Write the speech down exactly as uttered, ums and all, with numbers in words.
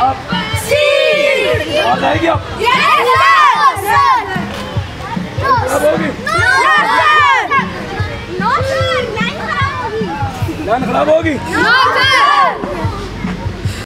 जवाब सी। आवाज आएगी अब? खराब होगी? लाइन खराब होगी?